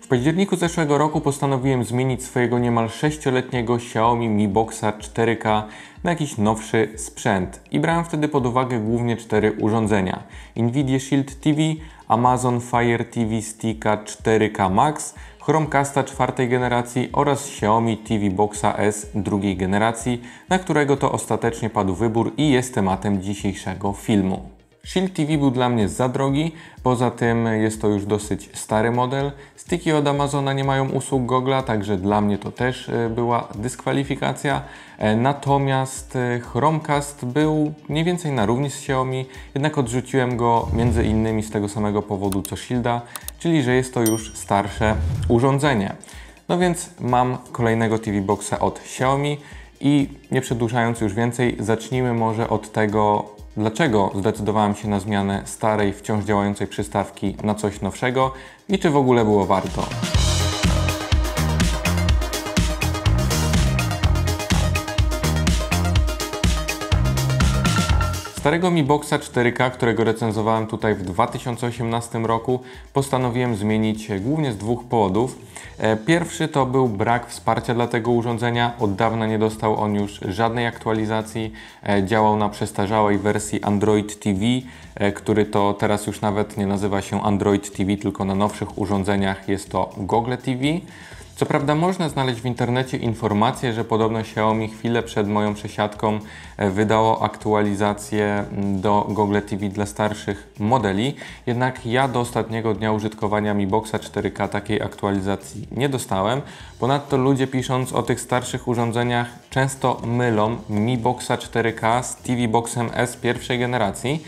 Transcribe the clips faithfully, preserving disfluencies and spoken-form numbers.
W październiku zeszłego roku postanowiłem zmienić swojego niemal sześcioletniego Xiaomi Mi Boxa cztery K na jakiś nowszy sprzęt i brałem wtedy pod uwagę głównie cztery urządzenia: Nvidia Shield T V, Amazon Fire T V Sticka cztery K Max, Chromecasta czwartej generacji oraz Xiaomi T V Boxa S drugiej generacji, na którego to ostatecznie padł wybór i jest tematem dzisiejszego filmu. Shield T V był dla mnie za drogi, poza tym jest to już dosyć stary model. Sticki od Amazona nie mają usług Google'a, także dla mnie to też była dyskwalifikacja. Natomiast Chromecast był mniej więcej na równi z Xiaomi, jednak odrzuciłem go między innymi z tego samego powodu co Shielda, czyli że jest to już starsze urządzenie. No więc mam kolejnego T V Boxa od Xiaomi i nie przedłużając już więcej, zacznijmy może od tego, dlaczego zdecydowałem się na zmianę starej, wciąż działającej przystawki na coś nowszego i czy w ogóle było warto. Starego Mi Boxa cztery K, którego recenzowałem tutaj w dwa tysiące osiemnastym roku, postanowiłem zmienić głównie z dwóch powodów. Pierwszy to był brak wsparcia dla tego urządzenia. Od dawna nie dostał on już żadnej aktualizacji. Działał na przestarzałej wersji Android T V, który to teraz już nawet nie nazywa się Android T V, tylko na nowszych urządzeniach jest to Google T V. Co prawda można znaleźć w internecie informację, że podobno Xiaomi chwilę przed moją przesiadką wydało aktualizację do Google T V dla starszych modeli, jednak ja do ostatniego dnia użytkowania Mi Boxa cztery K takiej aktualizacji nie dostałem. Ponadto ludzie, pisząc o tych starszych urządzeniach, często mylą Mi Boxa cztery K z T V Boxem S pierwszej generacji.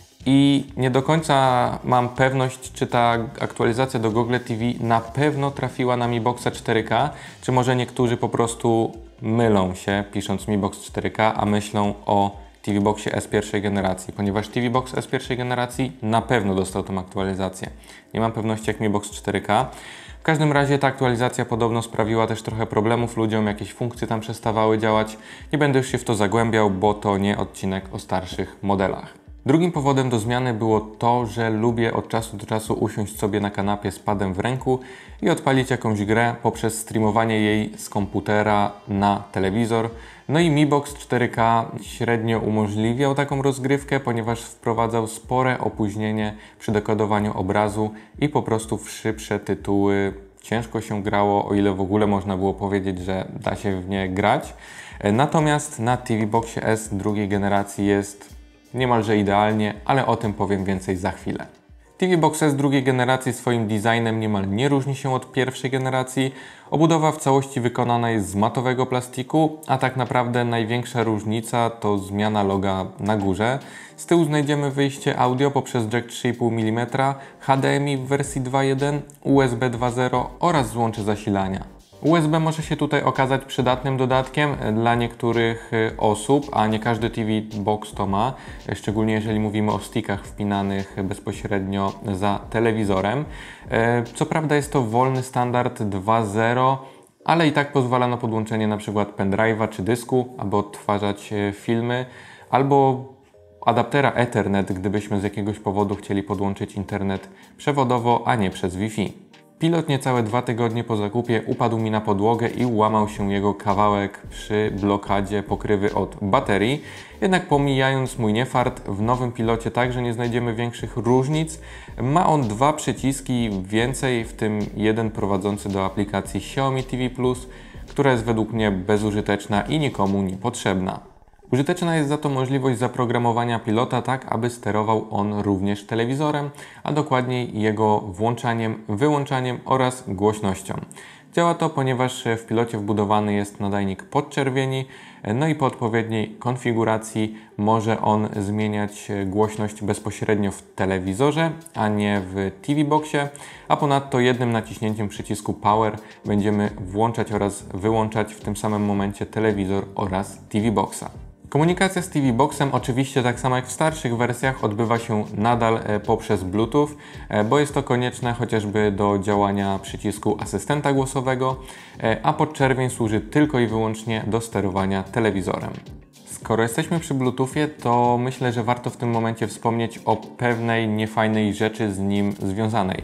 I nie do końca mam pewność, czy ta aktualizacja do Google T V na pewno trafiła na Mi Boxa cztery K, czy może niektórzy po prostu mylą się, pisząc Mi Box cztery K, a myślą o T V Boxie S pierwszej generacji, ponieważ T V Box S pierwszej generacji na pewno dostał tą aktualizację. Nie mam pewności jak Mi Box cztery K. W każdym razie ta aktualizacja podobno sprawiła też trochę problemów ludziom, jakieś funkcje tam przestawały działać. Nie będę już się w to zagłębiał, bo to nie odcinek o starszych modelach. Drugim powodem do zmiany było to, że lubię od czasu do czasu usiąść sobie na kanapie z padem w ręku i odpalić jakąś grę poprzez streamowanie jej z komputera na telewizor. No i Mi Box cztery K średnio umożliwiał taką rozgrywkę, ponieważ wprowadzał spore opóźnienie przy dekodowaniu obrazu i po prostu w szybsze tytuły ciężko się grało, o ile w ogóle można było powiedzieć, że da się w nie grać. Natomiast na T V Boxie S drugiej generacji jest niemalże idealnie, ale o tym powiem więcej za chwilę. T V Box S drugiej generacji swoim designem niemal nie różni się od pierwszej generacji. Obudowa w całości wykonana jest z matowego plastiku, a tak naprawdę największa różnica to zmiana loga na górze. Z tyłu znajdziemy wyjście audio poprzez jack trzy i pół milimetra, H D M I w wersji dwa jeden, U S B dwa zero oraz złącze zasilania. U S B może się tutaj okazać przydatnym dodatkiem dla niektórych osób, a nie każdy T V Box to ma, szczególnie jeżeli mówimy o stickach wpinanych bezpośrednio za telewizorem. Co prawda jest to wolny standard dwa zero, ale i tak pozwala na podłączenie np. pendrive'a czy dysku, aby odtwarzać filmy, albo adaptera Ethernet, gdybyśmy z jakiegoś powodu chcieli podłączyć internet przewodowo, a nie przez Wi-Fi. Pilot niecałe dwa tygodnie po zakupie upadł mi na podłogę i łamał się jego kawałek przy blokadzie pokrywy od baterii. Jednak pomijając mój niefart, w nowym pilocie także nie znajdziemy większych różnic. Ma on dwa przyciski więcej, w tym jeden prowadzący do aplikacji Xiaomi T V plus, która jest według mnie bezużyteczna i nikomu niepotrzebna. Użyteczna jest za to możliwość zaprogramowania pilota tak, aby sterował on również telewizorem, a dokładniej jego włączaniem, wyłączaniem oraz głośnością. Działa to, ponieważ w pilocie wbudowany jest nadajnik podczerwieni, no i po odpowiedniej konfiguracji może on zmieniać głośność bezpośrednio w telewizorze, a nie w T V Boxie, a ponadto jednym naciśnięciem przycisku Power będziemy włączać oraz wyłączać w tym samym momencie telewizor oraz T V Boxa. Komunikacja z T V Boxem oczywiście tak samo jak w starszych wersjach odbywa się nadal poprzez Bluetooth, bo jest to konieczne chociażby do działania przycisku asystenta głosowego, a podczerwień służy tylko i wyłącznie do sterowania telewizorem. Skoro jesteśmy przy Bluetoothie, to myślę, że warto w tym momencie wspomnieć o pewnej niefajnej rzeczy z nim związanej.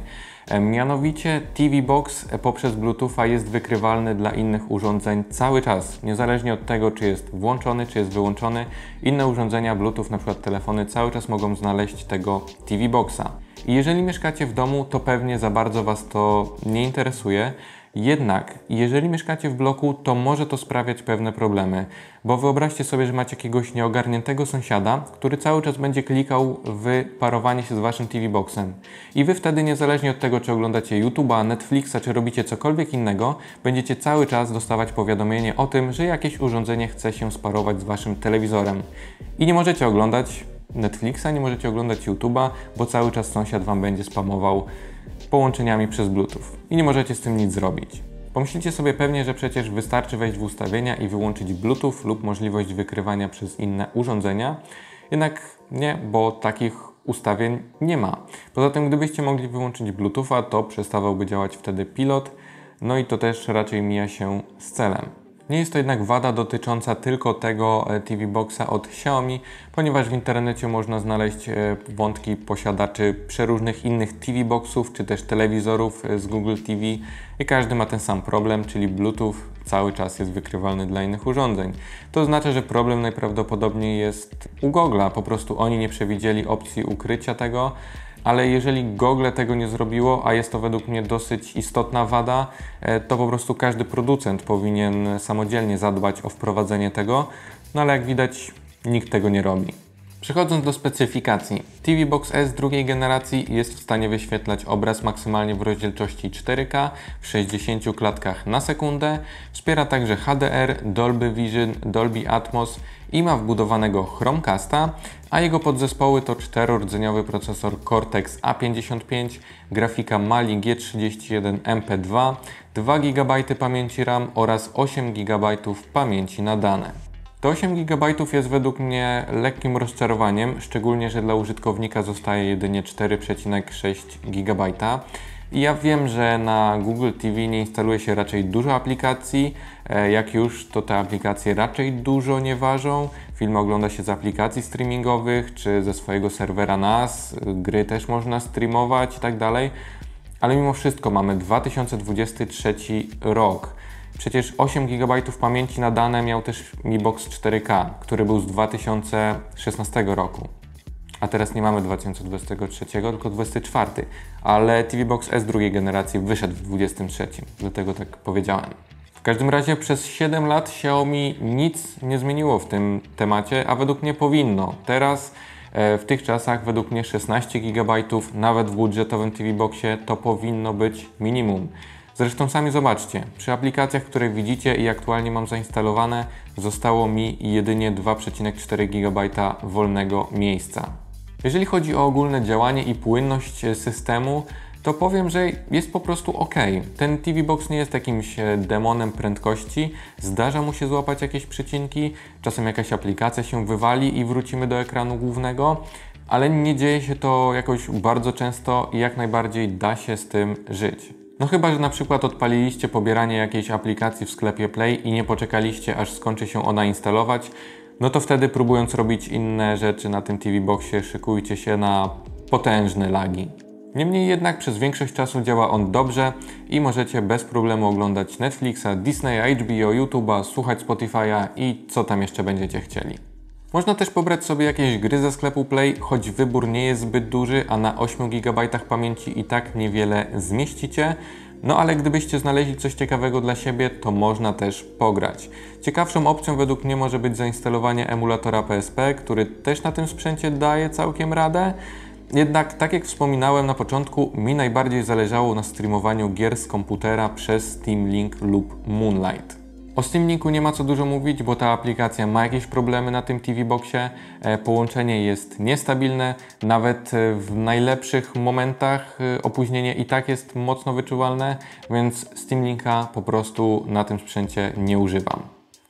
Mianowicie T V Box poprzez Bluetootha jest wykrywalny dla innych urządzeń cały czas, niezależnie od tego, czy jest włączony, czy jest wyłączony. Inne urządzenia Bluetooth, na przykład telefony, cały czas mogą znaleźć tego T V Boxa. I jeżeli mieszkacie w domu, to pewnie za bardzo Was to nie interesuje. Jednak, jeżeli mieszkacie w bloku, to może to sprawiać pewne problemy, bo wyobraźcie sobie, że macie jakiegoś nieogarniętego sąsiada, który cały czas będzie klikał w parowanie się z Waszym T V Boxem. I Wy wtedy, niezależnie od tego, czy oglądacie YouTube'a, Netflixa, czy robicie cokolwiek innego, będziecie cały czas dostawać powiadomienie o tym, że jakieś urządzenie chce się sparować z Waszym telewizorem. I nie możecie oglądać Netflixa, nie możecie oglądać YouTube'a, bo cały czas sąsiad Wam będzie spamował połączeniami przez Bluetooth i nie możecie z tym nic zrobić. Pomyślicie sobie pewnie, że przecież wystarczy wejść w ustawienia i wyłączyć Bluetooth lub możliwość wykrywania przez inne urządzenia. Jednak nie, bo takich ustawień nie ma. Poza tym, gdybyście mogli wyłączyć Bluetootha, to przestawałby działać wtedy pilot, no i to też raczej mija się z celem. Nie jest to jednak wada dotycząca tylko tego T V Boxa od Xiaomi, ponieważ w internecie można znaleźć wątki posiadaczy przeróżnych innych T V Boxów, czy też telewizorów z Google T V i każdy ma ten sam problem, czyli Bluetooth cały czas jest wykrywalny dla innych urządzeń. To oznacza, że problem najprawdopodobniej jest u Google'a, po prostu oni nie przewidzieli opcji ukrycia tego. Ale jeżeli Google tego nie zrobiło, a jest to według mnie dosyć istotna wada, to po prostu każdy producent powinien samodzielnie zadbać o wprowadzenie tego, no ale jak widać nikt tego nie robi. Przechodząc do specyfikacji, T V Box S drugiej generacji jest w stanie wyświetlać obraz maksymalnie w rozdzielczości cztery K w sześćdziesięciu klatkach na sekundę, wspiera także H D R, Dolby Vision, Dolby Atmos i ma wbudowanego Chromecasta, a jego podzespoły to czterordzeniowy procesor Cortex A pięćdziesiąt pięć, grafika Mali G trzydzieści jeden M P dwa, dwa gigabajty pamięci RAM oraz osiem gigabajtów pamięci na dane. To osiem gigabajtów jest według mnie lekkim rozczarowaniem, szczególnie, że dla użytkownika zostaje jedynie cztery przecinek sześć gigabajta. I ja wiem, że na Google T V nie instaluje się raczej dużo aplikacji, jak już to te aplikacje raczej dużo nie ważą. Filmy ogląda się z aplikacji streamingowych czy ze swojego serwera N A S, gry też można streamować i tak dalej. Ale mimo wszystko mamy dwa tysiące dwudziesty trzeci rok. Przecież osiem gigabajtów pamięci na dane miał też Mi Box cztery K, który był z dwa tysiące szesnastego roku. A teraz nie mamy dwa tysiące dwudziestego trzeciego, tylko dwudziestego czwartego. Ale T V Box S drugiej generacji wyszedł w dwudziestym trzecim, dlatego tak powiedziałem. W każdym razie przez siedem lat Xiaomi nic nie zmieniło w tym temacie, a według mnie powinno. Teraz w tych czasach według mnie szesnaście gigabajtów, nawet w budżetowym T V Boxie, to powinno być minimum. Zresztą sami zobaczcie, przy aplikacjach, które widzicie i aktualnie mam zainstalowane, zostało mi jedynie dwa przecinek cztery gigabajta wolnego miejsca. Jeżeli chodzi o ogólne działanie i płynność systemu, to powiem, że jest po prostu ok. Ten T V Box nie jest jakimś demonem prędkości, zdarza mu się złapać jakieś przecinki, czasem jakaś aplikacja się wywali i wrócimy do ekranu głównego, ale nie dzieje się to jakoś bardzo często i jak najbardziej da się z tym żyć. No chyba, że na przykład odpaliliście pobieranie jakiejś aplikacji w sklepie Play i nie poczekaliście, aż skończy się ona instalować, no to wtedy próbując robić inne rzeczy na tym T V Boxie, szykujcie się na potężne lagi. Niemniej jednak przez większość czasu działa on dobrze i możecie bez problemu oglądać Netflixa, Disneya, H B O, YouTube'a, słuchać Spotify'a i co tam jeszcze będziecie chcieli. Można też pobrać sobie jakieś gry ze sklepu Play, choć wybór nie jest zbyt duży, a na ośmiu gigabajtach pamięci i tak niewiele zmieścicie. No ale gdybyście znaleźli coś ciekawego dla siebie, to można też pograć. Ciekawszą opcją według mnie może być zainstalowanie emulatora P S P, który też na tym sprzęcie daje całkiem radę. Jednak, tak jak wspominałem na początku, mi najbardziej zależało na streamowaniu gier z komputera przez Steam Link lub Moonlight. O Steam Linku nie ma co dużo mówić, bo ta aplikacja ma jakieś problemy na tym T V Boxie. Połączenie jest niestabilne, nawet w najlepszych momentach opóźnienie i tak jest mocno wyczuwalne, więc Steam Linka po prostu na tym sprzęcie nie używam.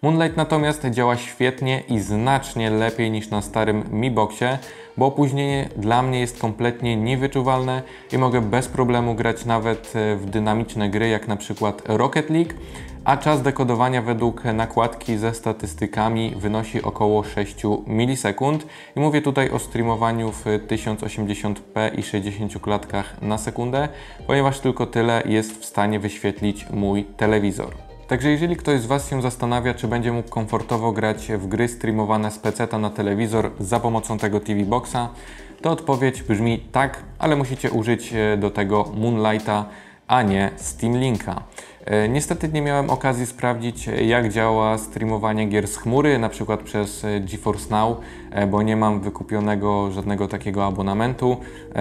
Moonlight natomiast działa świetnie i znacznie lepiej niż na starym Mi Boxie, bo opóźnienie dla mnie jest kompletnie niewyczuwalne i mogę bez problemu grać nawet w dynamiczne gry, jak na przykład Rocket League, a czas dekodowania według nakładki ze statystykami wynosi około sześć milisekund i mówię tutaj o streamowaniu w tysiąc osiemdziesiąt p i sześćdziesięciu klatkach na sekundę, ponieważ tylko tyle jest w stanie wyświetlić mój telewizor. Także jeżeli ktoś z Was się zastanawia, czy będzie mógł komfortowo grać w gry streamowane z peceta na telewizor za pomocą tego T V Boxa, to odpowiedź brzmi tak, ale musicie użyć do tego Moonlighta, a nie Steam Linka. Niestety nie miałem okazji sprawdzić, jak działa streamowanie gier z chmury, na przykład przez GeForce Now, bo nie mam wykupionego żadnego takiego abonamentu,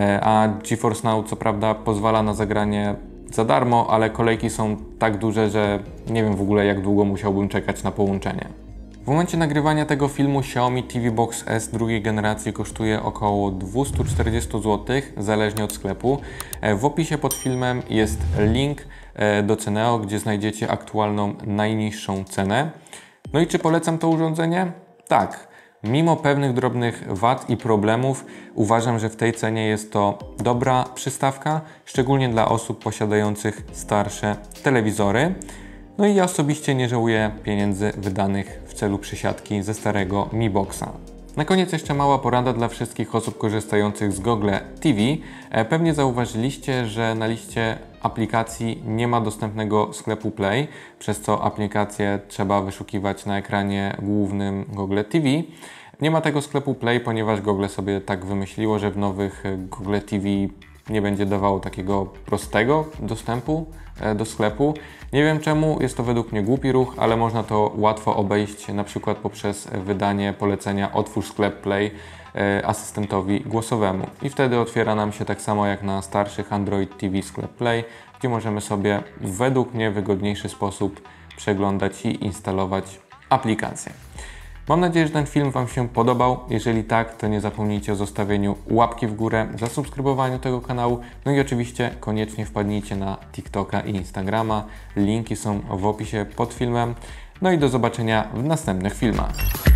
a GeForce Now co prawda pozwala na zagranie za darmo, ale kolejki są tak duże, że nie wiem w ogóle, jak długo musiałbym czekać na połączenie. W momencie nagrywania tego filmu Xiaomi T V Box S drugiej generacji kosztuje około dwieście czterdzieści złotych, zależnie od sklepu. W opisie pod filmem jest link do Ceneo, gdzie znajdziecie aktualną najniższą cenę. No i czy polecam to urządzenie? Tak. Mimo pewnych drobnych wad i problemów uważam, że w tej cenie jest to dobra przystawka, szczególnie dla osób posiadających starsze telewizory. No i ja osobiście nie żałuję pieniędzy wydanych w celu przysiadki ze starego Mi Boxa. Na koniec jeszcze mała porada dla wszystkich osób korzystających z Google T V. Pewnie zauważyliście, że na liście aplikacji nie ma dostępnego sklepu Play, przez co aplikację trzeba wyszukiwać na ekranie głównym Google T V. Nie ma tego sklepu Play, ponieważ Google sobie tak wymyśliło, że w nowych Google T V nie będzie dawało takiego prostego dostępu do sklepu. Nie wiem czemu, jest to według mnie głupi ruch, ale można to łatwo obejść, na przykład poprzez wydanie polecenia otwórz sklep Play asystentowi głosowemu. I wtedy otwiera nam się tak samo jak na starszych Android T V sklep Play, gdzie możemy sobie według mnie w wygodniejszy sposób przeglądać i instalować aplikacje. Mam nadzieję, że ten film Wam się podobał. Jeżeli tak, to nie zapomnijcie o zostawieniu łapki w górę, zasubskrybowaniu tego kanału. No i oczywiście koniecznie wpadnijcie na TikToka i Instagrama. Linki są w opisie pod filmem. No i do zobaczenia w następnych filmach.